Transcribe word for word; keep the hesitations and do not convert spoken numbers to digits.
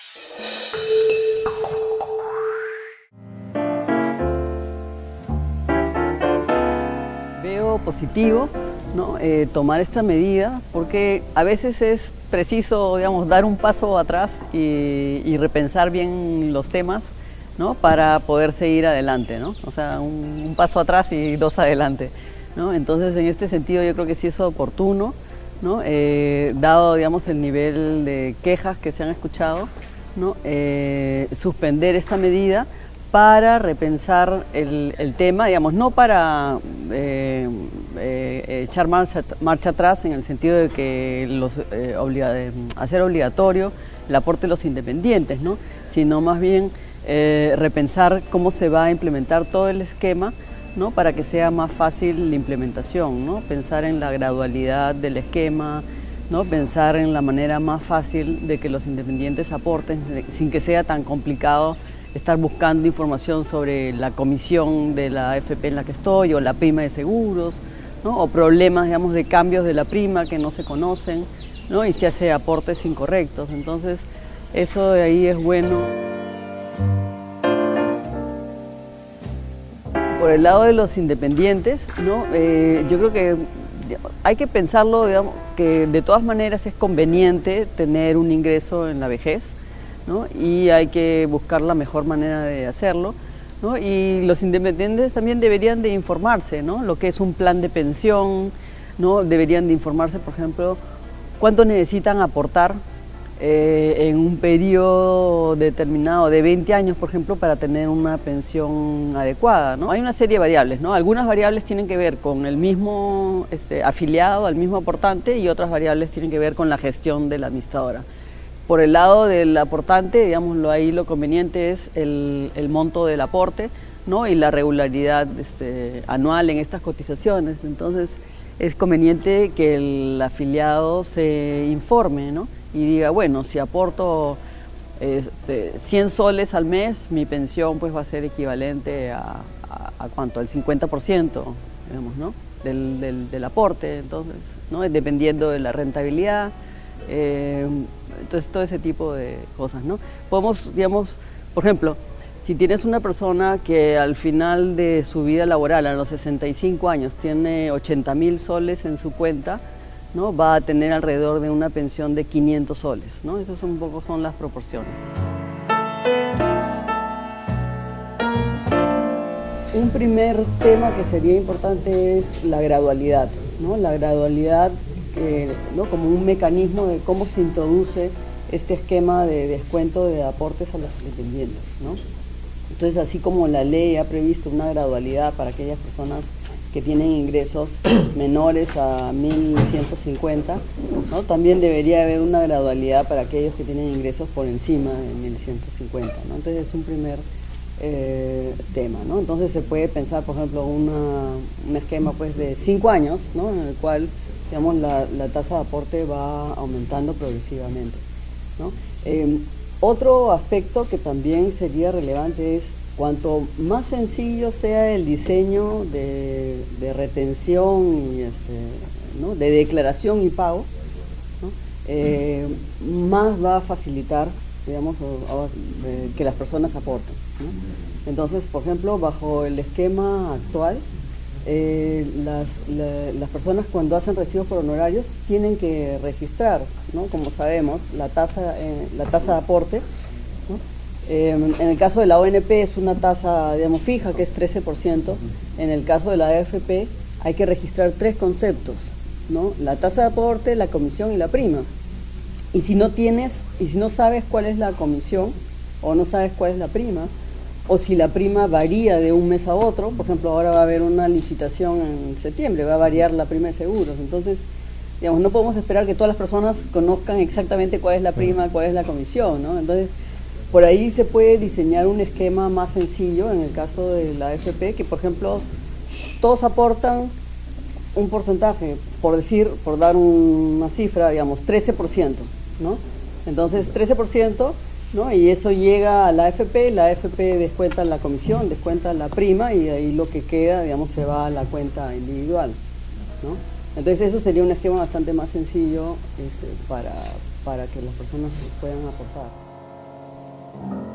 Veo positivo, ¿no? eh, tomar esta medida, porque a veces es preciso, digamos, dar un paso atrás y, y repensar bien los temas, ¿no? Para poder seguir adelante, ¿no? O sea, un, un paso atrás y dos adelante, ¿no? Entonces, en este sentido, yo creo que sí es oportuno, ¿no? eh, dado, digamos, el nivel de quejas que se han escuchado, ¿no? eh, suspender esta medida para repensar el, el tema, digamos, no para eh, eh, echar marcha, marcha atrás en el sentido de que los, eh, obliga, eh, hacer obligatorio el aporte de los independientes, ¿no? Sino más bien eh, repensar cómo se va a implementar todo el esquema, ¿no? Para que sea más fácil la implementación, ¿no? Pensar en la gradualidad del esquema, ¿no? Pensar en la manera más fácil de que los independientes aporten, sin que sea tan complicado estar buscando información sobre la comisión de la A F P en la que estoy o la prima de seguros, ¿no? O problemas, digamos, de cambios de la prima que no se conocen, ¿no? Y se hace aportes incorrectos. Entonces, eso de ahí es bueno. Por el lado de los independientes, ¿no? eh, yo creo que digamos, hay que pensarlo, digamos, que de todas maneras es conveniente tener un ingreso en la vejez, ¿no? Y hay que buscar la mejor manera de hacerlo, ¿no? Y los independientes también deberían de informarse, ¿no? Lo que es un plan de pensión, ¿no? Deberían de informarse, por ejemplo, cuánto necesitan aportar eh, en un periodo determinado de veinte años, por ejemplo, para tener una pensión adecuada, ¿no? Hay una serie de variables, ¿no? Algunas variables tienen que ver con el mismo este, afiliado, al mismo aportante, y otras variables tienen que ver con la gestión de la administradora. Por el lado del aportante, digámoslo ahí, lo conveniente es el, el monto del aporte, ¿no? Y la regularidad este, anual en estas cotizaciones. Entonces, es conveniente que el afiliado se informe, ¿no? Y diga, bueno, si aporto este, cien soles al mes, mi pensión pues va a ser equivalente a, a, a ¿cuánto? Al cincuenta por ciento, digamos, ¿no? Del, del, del aporte, entonces, ¿no? Dependiendo de la rentabilidad. Eh, entonces todo ese tipo de cosas, ¿no? Podemos, digamos, por ejemplo, si tienes una persona que al final de su vida laboral, a los sesenta y cinco años, tiene ochenta mil soles en su cuenta, ¿no? Va a tener alrededor de una pensión de quinientos soles, ¿no? Esas un poco son las proporciones. Un primer tema que sería importante es la gradualidad, ¿no? La gradualidad que, ¿no? Como un mecanismo de cómo se introduce este esquema de descuento de aportes a los independientes, ¿no? Entonces, así como la ley ha previsto una gradualidad para aquellas personas que tienen ingresos menores a mil ciento cincuenta, ¿no? También debería haber una gradualidad para aquellos que tienen ingresos por encima de mil ciento cincuenta, ¿no? Entonces, es un primer eh, tema, ¿no? Entonces, se puede pensar, por ejemplo, una, un esquema pues, de cinco años, ¿no? En el cual digamos, la, la tasa de aporte va aumentando progresivamente, ¿no? Eh, otro aspecto que también sería relevante es cuanto más sencillo sea el diseño de, de retención y este, ¿no? de declaración y pago, ¿no? eh, más va a facilitar, digamos, o, o, eh, que las personas aporten, ¿no? Entonces, por ejemplo, bajo el esquema actual, Eh, las, la, las personas cuando hacen recibos por honorarios tienen que registrar, ¿no? Como sabemos, la tasa, eh, la tasa de aporte, ¿no? Eh, en el caso de la O N P es una tasa, digamos, fija, que es trece por ciento. En el caso de la A F P hay que registrar tres conceptos, ¿no? La tasa de aporte, la comisión y la prima. Y si no tienes, y si no sabes cuál es la comisión o no sabes cuál es la prima, o si la prima varía de un mes a otro, por ejemplo, ahora va a haber una licitación en septiembre, va a variar la prima de seguros, entonces, digamos, no podemos esperar que todas las personas conozcan exactamente cuál es la prima, cuál es la comisión, ¿no? Entonces, por ahí se puede diseñar un esquema más sencillo, en el caso de la A F P, que, por ejemplo, todos aportan un porcentaje, por decir, por dar una cifra, digamos, trece por ciento, ¿no? Entonces, trece por ciento, ¿no? Y eso llega a la A F P, la A F P descuenta la comisión, descuenta la prima y de ahí lo que queda, digamos, se va a la cuenta individual, ¿no? Entonces eso sería un esquema bastante más sencillo este, para, para que las personas puedan aportar. Chao.